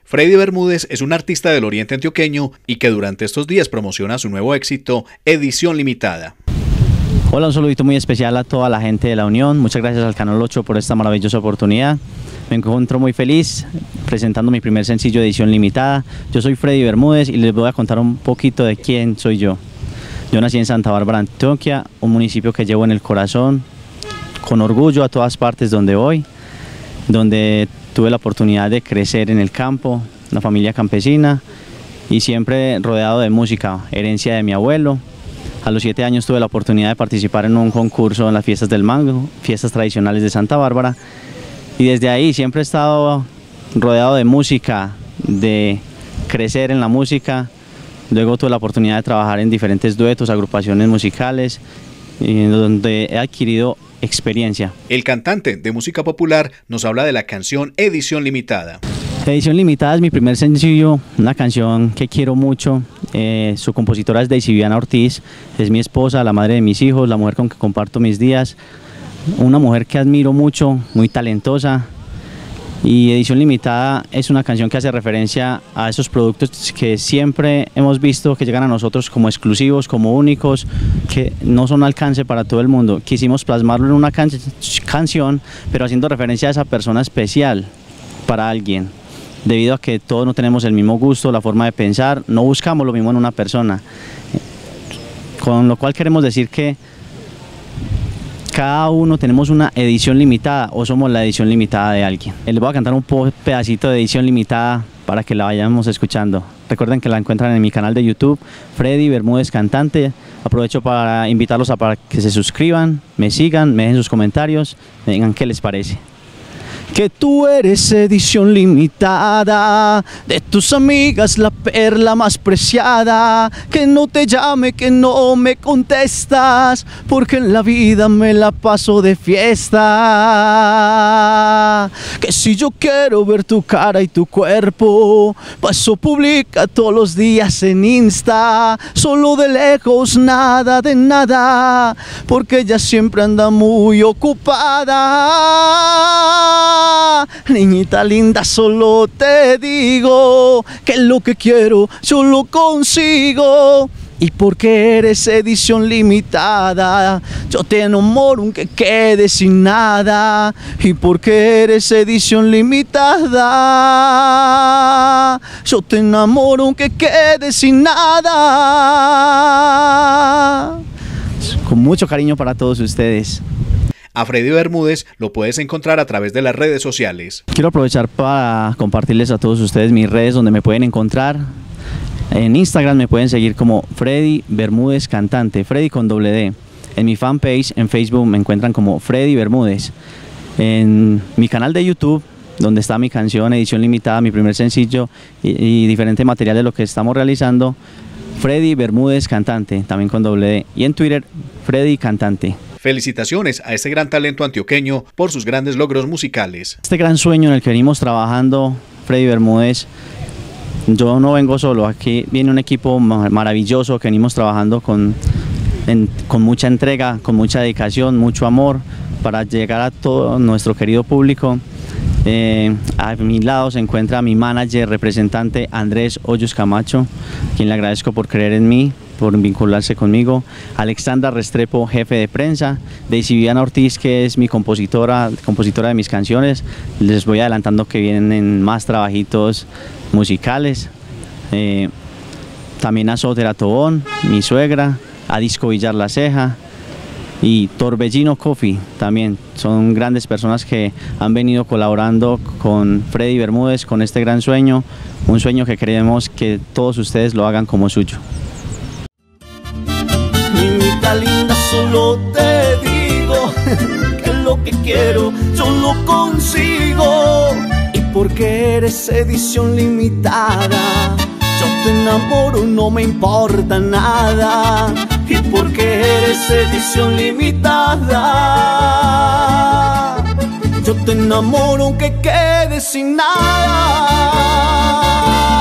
Freddy Bermúdez es un artista del oriente antioqueño y que durante estos días promociona su nuevo éxito, Edición Limitada. Hola, un saludito muy especial a toda la gente de La Unión. Muchas gracias al Canal 8 por esta maravillosa oportunidad. Me encuentro muy feliz presentando mi primer sencillo, Edición Limitada. Yo soy Freddy Bermúdez y les voy a contar un poquito de quién soy yo. Yo nací en Santa Bárbara, Antioquia, un municipio que llevo en el corazón, con orgullo a todas partes donde voy, donde tuve la oportunidad de crecer en el campo, una familia campesina y siempre rodeado de música, herencia de mi abuelo. A los 7 años tuve la oportunidad de participar en un concurso en las fiestas del mango, fiestas tradicionales de Santa Bárbara, y desde ahí siempre he estado rodeado de música, de crecer en la música. Luego tuve la oportunidad de trabajar en diferentes duetos, agrupaciones musicales, donde he adquirido experiencia. El cantante de música popular nos habla de la canción Edición Limitada. Edición Limitada es mi primer sencillo, una canción que quiero mucho. Su compositora es Daisy Viviana Ortiz, es mi esposa, la madre de mis hijos, la mujer con que comparto mis días, una mujer que admiro mucho, muy talentosa. Y Edición Limitada es una canción que hace referencia a esos productos que siempre hemos visto que llegan a nosotros como exclusivos, como únicos, que no son alcance para todo el mundo. Quisimos plasmarlo en una canción, pero haciendo referencia a esa persona especial para alguien, debido a que todos no tenemos el mismo gusto, la forma de pensar, no buscamos lo mismo en una persona. Con lo cual queremos decir que cada uno tenemos una edición limitada o somos la edición limitada de alguien. Les voy a cantar un pedacito de Edición Limitada para que la vayamos escuchando. Recuerden que la encuentran en mi canal de YouTube, Freddy Bermúdez Cantante. Aprovecho para invitarlos para que se suscriban, me sigan, me dejen sus comentarios, me digan qué les parece. Que tú eres edición limitada, de tus amigas la perla más preciada, que no te llame, que no me contestas, porque en la vida me la paso de fiesta. Que si yo quiero ver tu cara y tu cuerpo, paso publica todos los días en Insta, solo de lejos, nada de nada, porque ella siempre anda muy ocupada. Niñita linda, solo te digo que lo que quiero yo lo consigo. Y porque eres edición limitada, yo te enamoro aunque quede sin nada. Y porque eres edición limitada, yo te enamoro aunque quede sin nada. Con mucho cariño para todos ustedes. A Freddy Bermúdez lo puedes encontrar a través de las redes sociales. Quiero aprovechar para compartirles a todos ustedes mis redes donde me pueden encontrar. En Instagram me pueden seguir como Freddy Bermúdez Cantante, Freddy con doble D. En mi fanpage en Facebook me encuentran como Freddy Bermúdez. En mi canal de YouTube, donde está mi canción Edición Limitada, mi primer sencillo y diferente material de lo que estamos realizando, Freddy Bermúdez Cantante, también con doble D. Y en Twitter, Freddy Cantante. Felicitaciones a este gran talento antioqueño por sus grandes logros musicales. Este gran sueño en el que venimos trabajando, Freddy Bermúdez, yo no vengo solo, aquí viene un equipo maravilloso que venimos trabajando con mucha entrega, con mucha dedicación, mucho amor para llegar a todo nuestro querido público. A mi lado se encuentra mi manager, representante Andrés Hoyos Camacho, quien le agradezco por creer en mí, por vincularse conmigo. Alexandra Restrepo, jefe de prensa. Daisy Viviana Ortiz, que es mi compositora de mis canciones. Les voy adelantando que vienen más trabajitos musicales. También a Sotera Tobón, mi suegra, a Disco Villar La Ceja y Torbellino Coffee también. Son grandes personas que han venido colaborando con Freddy Bermúdez, con este gran sueño, un sueño que queremos que todos ustedes lo hagan como suyo. Niñita linda, solo te digo que lo que quiero yo lo consigo. Y porque eres edición limitada, yo te enamoro, no me importa nada. Y porque eres edición limitada, yo te enamoro aunque quede sin nada.